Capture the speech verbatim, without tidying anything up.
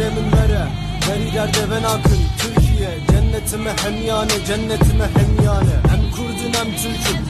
yeminlere. Beri derde ben akın Türkiye, cennetime hem yani, cennetime hem yani. Hem Kurdun hem Türk'üm,